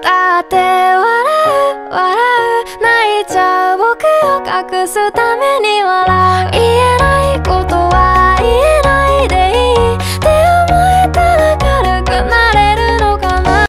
だって笑う笑う泣いちゃう僕を隠すために笑う言えないことは